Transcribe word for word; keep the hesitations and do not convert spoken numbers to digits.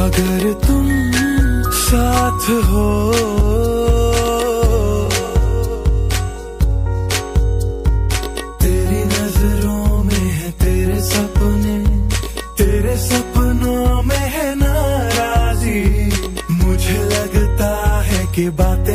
अगर तुम साथ हो, तेरी नजरों में है तेरे सपने, तेरे सपनों में है नाराजी। मुझे लगता है कि बातें